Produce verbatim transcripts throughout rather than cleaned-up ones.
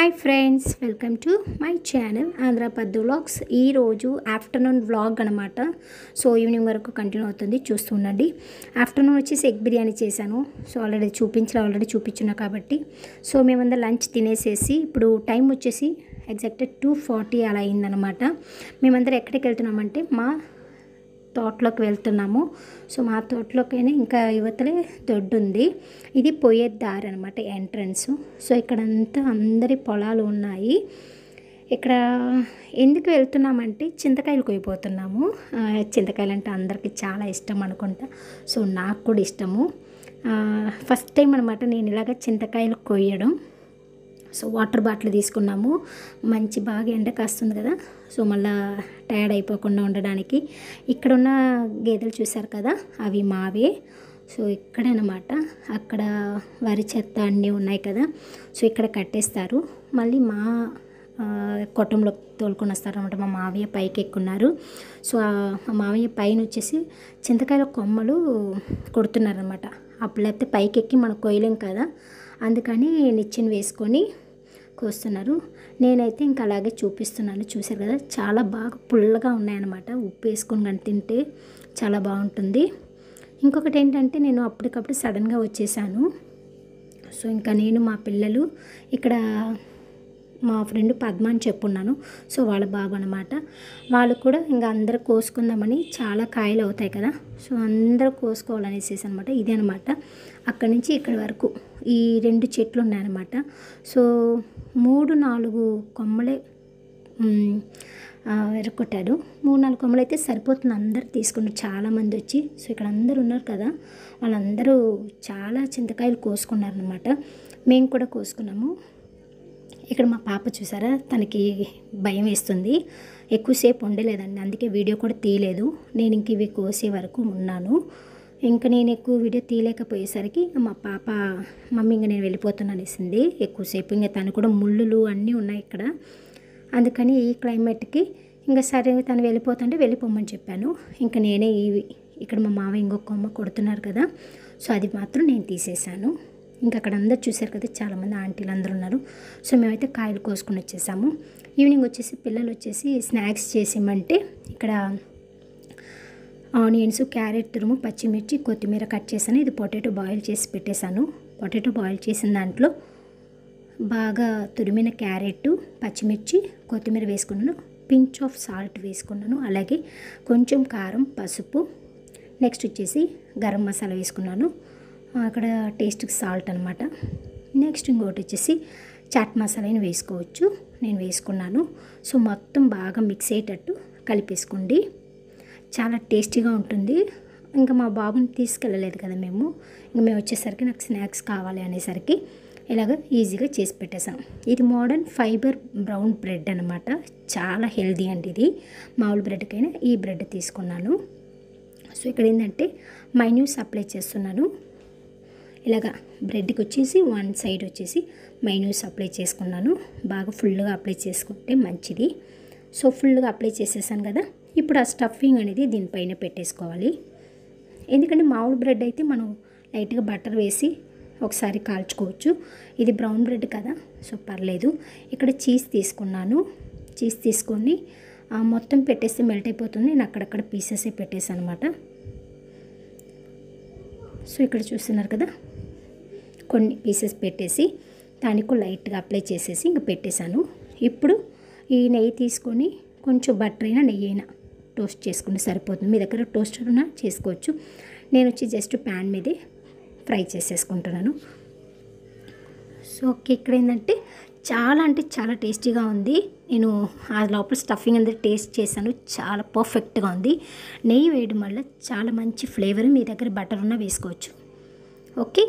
Hi friends, welcome to my channel Andhra Paddu vlogs. ఈరోజు afternoon vlog అనమాట. So evening వరకు continue అవుతుంది, చూస్తూ ఉండండి. ఆఫ్టర్నూన్ వచ్చేసి ఎగ్ బిర్యానీ చేశాను. సో ఆల్రెడీ చూపించిన ఆల్రెడీ చూపించున్నా కాబట్టి సో మేమందరం లంచ్ తినేసేసి ఇప్పుడు టైం వచ్చేసి ఎగ్జాక్ట్ టూ ఫార్టీ అలా అయిందనమాట. మేమందరం ఎక్కడికి వెళ్తున్నామంటే మా తోటలోకి వెళ్తున్నాము. సో మా తోటలోకైనా ఇంకా యువతలే దొడ్డు ఉంది. ఇది పోయే దారి అనమాట, ఎంట్రన్స్. సో ఇక్కడంతా అందరి పొలాలు ఉన్నాయి. ఇక్కడ ఎందుకు వెళ్తున్నామంటే చింతకాయలు కొయ్యిపోతున్నాము. చింతకాయలు అంటే అందరికీ చాలా ఇష్టం అనుకుంటా. సో నాకు కూడా ఇష్టము. ఫస్ట్ టైం అనమాట నేను ఇలాగ చింతకాయలు కొయ్యడం. సో వాటర్ బాటిల్ తీసుకున్నాము. మంచి బాగా ఎండ కాస్తుంది కదా, సో మళ్ళీ టైర్డ్ అయిపోకుండా ఉండడానికి. ఇక్కడ ఉన్న గేదెలు చూసారు కదా, అవి మావే. సో ఇక్కడనమాట, అక్కడ వరి చెత్త అన్నీ ఉన్నాయి కదా, సో ఇక్కడ కట్టేస్తారు. మళ్ళీ మా కొట్టంలో తోలుకొని వస్తారు అనమాట. మా మావయ్య పైకి ఎక్కున్నారు. సో మా మావయ్య పైన వచ్చేసి చింతకాయల కొమ్మలు కొడుతున్నారనమాట. అప్పుడు లేకపోతే పైకి ఎక్కి మనం కొయ్యలేం కదా, అందుకని నిచ్చెన వేసుకొని కోస్తున్నారు. నేనైతే ఇంకా అలాగే చూపిస్తున్నాను. చూసారు కదా, చాలా బాగా పుల్లగా ఉన్నాయన్నమాట. ఉప్పు వేసుకొని కానీ తింటే చాలా బాగుంటుంది. ఇంకొకటి ఏంటంటే నేను అప్పటికప్పుడు సడన్గా వచ్చేసాను. సో ఇంకా నేను మా పిల్లలు ఇక్కడ మా ఫ్రెండ్ పద్మ అని చెప్పున్నాను. సో వాళ్ళ బాబు అనమాట. వాళ్ళు కూడా ఇంకా అందరూ కోసుకుందామని, చాలా కాయలు అవుతాయి కదా, సో అందరూ కోసుకోవాలనేసి అనమాట. ఇదే అనమాట, అక్కడి నుంచి ఇక్కడి వరకు ఈ రెండు చెట్లు ఉన్నాయన్నమాట. సో మూడు నాలుగు కొమ్మలే ఎరగొట్టాడు. మూడు నాలుగు కొమ్మలు అయితే సరిపోతుంది. అందరు తీసుకున్నారు చాలామంది వచ్చి. సో ఇక్కడ అందరూ ఉన్నారు కదా, వాళ్ళందరూ చాలా చింతకాయలు కోసుకున్నారనమాట. మేము కూడా కోసుకున్నాము. ఇక్కడ మా పాప చూసారా, తనకి భయం వేస్తుంది, ఎక్కువసేపు ఉండలేదండి, అందుకే వీడియో కూడా తీయలేదు. నేను ఇంక ఇవి కోసే వరకు ఉన్నాను. ఇంకా నేను ఎక్కువ వీడియో తీయలేకపోయేసరికి మా పాప మమ్మీ ఇంకా నేను వెళ్ళిపోతున్నాను అనేసింది. ఎక్కువసేపు ఇంకా తను కూడా ముళ్ళులు అన్నీ ఉన్నాయి ఇక్కడ, అందుకని ఈ క్లైమేట్కి ఇంకా సరే తను వెళ్ళిపోతుంటే వెళ్ళిపోమని చెప్పాను. ఇంకా నేనే ఇవి ఇక్కడ మా మావ ఇంకొక కొమ్మ కొడుతున్నారు కదా, సో అది మాత్రం నేను తీసేసాను. ఇంకా అక్కడ అందరు చూశారు కదా, చాలామంది ఆంటీలు అందరూ ఉన్నారు. సో మేమైతే కాయలు కోసుకొని వచ్చేసాము. ఈవినింగ్ వచ్చేసి పిల్లలు వచ్చేసి స్నాక్స్ చేసేమంటే ఇక్కడ ఆనియన్స్, క్యారెట్ తురుము, పచ్చిమిర్చి, కొత్తిమీర కట్ చేశాను. ఇది పొటాటో బాయిల్ చేసి పెట్టేశాను. పొటాటో బాయిల్ చేసిన దాంట్లో బాగా తురిమిన క్యారెట్, పచ్చిమిర్చి, కొత్తిమీర వేసుకున్నాను. పించ్ ఆఫ్ సాల్ట్ వేసుకున్నాను. అలాగే కొంచెం కారం, పసుపు, నెక్స్ట్ వచ్చేసి గరం మసాలా వేసుకున్నాను. అక్కడ టేస్ట్కి సాల్ట్ అనమాట. నెక్స్ట్ ఇంకోటి వచ్చేసి చాట్ మసాలాని వేసుకోవచ్చు, నేను వేసుకున్నాను. సో మొత్తం బాగా మిక్స్ అయ్యేటట్టు కలిపేసుకోండి, చాలా టేస్టీగా ఉంటుంది. ఇంకా మా బాబుని తీసుకెళ్ళలేదు కదా మేము, ఇంకా మేము వచ్చేసరికి నాకు స్నాక్స్ కావాలి అనేసరికి ఇలాగ ఈజీగా చేసి పెట్టేసాం. ఇది మోడర్న్ ఫైబర్ బ్రౌన్ బ్రెడ్ అనమాట, చాలా హెల్దీ అండి ఇది. మామూలు బ్రెడ్కైనా ఈ బ్రెడ్ తీసుకున్నాను. సో ఇక్కడ ఏంటంటే మైన్యూస్ అప్లై చేస్తున్నాను. ఇలాగా బ్రెడ్కి వచ్చేసి వన్ సైడ్ వచ్చేసి మైన్యూస్ అప్లై చేసుకున్నాను. బాగా ఫుల్గా అప్లై చేసుకుంటే మంచిది. సో ఫుల్గా అప్లై చేసేసాను కదా, ఇప్పుడు ఆ స్టఫింగ్ అనేది దీనిపైన పెట్టేసుకోవాలి. ఎందుకంటే మామూలు బ్రెడ్ అయితే మనం లైట్గా బటర్ వేసి ఒకసారి కాల్చుకోవచ్చు. ఇది బ్రౌన్ బ్రెడ్ కదా, సో పర్లేదు. ఇక్కడ చీజ్ తీసుకున్నాను. చీజ్ తీసుకొని మొత్తం పెట్టేస్తే మెల్ట్ అయిపోతుంది. నేను అక్కడక్కడ పీసెసే పెట్టేసాను అనమాట. సో ఇక్కడ చూస్తున్నారు కదా, కొన్ని పీసెస్ పెట్టేసి దానికి లైట్గా అప్లై చేసేసి ఇంకా పెట్టేశాను. ఇప్పుడు ఈ నెయ్యి తీసుకొని కొంచెం బటర్ అయినా నెయ్యి అయినా టోస్ట్ చేసుకుంటే సరిపోతుంది. మీ దగ్గర టోస్టర్ ఉన్నా చేసుకోవచ్చు. నేను వచ్చి జస్ట్ ప్యాన్ మీదే ఫ్రై చేసేసుకుంటున్నాను. సో ఓకే, ఇక్కడ ఏంటంటే చాలా అంటే చాలా టేస్టీగా ఉంది. నేను ఆ లోపల స్టఫింగ్ అనేది టేస్ట్ చేశాను, చాలా పర్ఫెక్ట్గా ఉంది. నెయ్యి వేయడం వల్ల చాలా మంచి ఫ్లేవర్. మీ దగ్గర బటర్ ఉన్నా వేసుకోవచ్చు. ఓకే,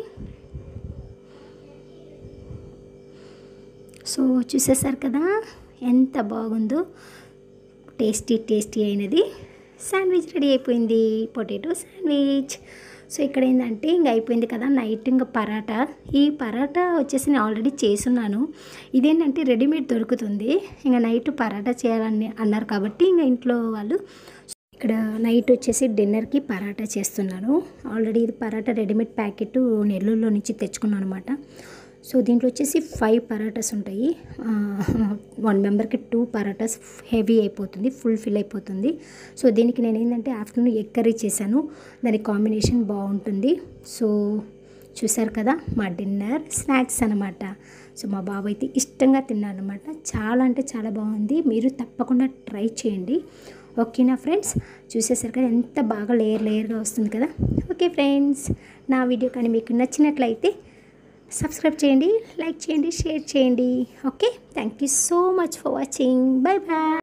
సో చూసేసారు కదా ఎంత బాగుందో. టేస్టీ టేస్టీ అయినది శాండ్విచ్ రెడీ అయిపోయింది, పొటాటో శాండ్విచ్. సో ఇక్కడ ఏంటంటే ఇంక అయిపోయింది కదా నైట్. ఇంకా పరాటా, ఈ పరాటా వచ్చేసి నేను ఆల్రెడీ చేసున్నాను. ఇదేంటంటే రెడీమేడ్ దొరుకుతుంది. ఇంకా నైట్ పరాటా చేయాలని అన్నారు కాబట్టి ఇంకా ఇంట్లో వాళ్ళు ఇక్కడ నైట్ వచ్చేసి డిన్నర్కి పరాటా చేస్తున్నాను. ఆల్రెడీ ఇది పరాటా రెడీమేడ్ ప్యాకెట్ నెల్లూరులో నుంచి తెచ్చుకున్నాను అనమాట. సో దీంట్లో వచ్చేసి ఫైవ్ పరాటాస్ ఉంటాయి. వన్ మెంబర్కి టూ పరాటాస్ హెవీ అయిపోతుంది, ఫుల్ ఫిల్ అయిపోతుంది. సో దీనికి నేను ఏంటంటే ఆఫ్టర్నూన్ ఎగ్ కర్రీ చేశాను, దాని కాంబినేషన్ బాగుంటుంది. సో చూసారు కదా మా డిన్నర్ స్నాక్స్ అనమాట. సో మా బాబు అయితే ఇష్టంగా తిన్నారనమాట. చాలా అంటే చాలా బాగుంది, మీరు తప్పకుండా ట్రై చేయండి. ఓకేనా ఫ్రెండ్స్, చూసేసరికి కదా ఎంత బాగా లేయర్ లేయర్గా వస్తుంది కదా. ఓకే ఫ్రెండ్స్, నా వీడియో కానీ మీకు నచ్చినట్లయితే సబ్స్క్రైబ్ చేయండి, లైక్ చేయండి, షేర్ చేయండి. Okay, thank you so much for watching. Bye bye.